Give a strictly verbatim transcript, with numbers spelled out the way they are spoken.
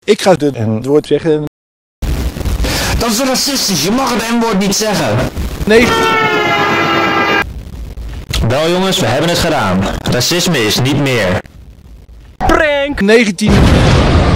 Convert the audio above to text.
Ik ga het N-woord zeggen. Dat is racistisch, je mag het N-woord niet zeggen. Nee. Wel jongens, we hebben het gedaan. Racisme is niet meer. Prank! negentien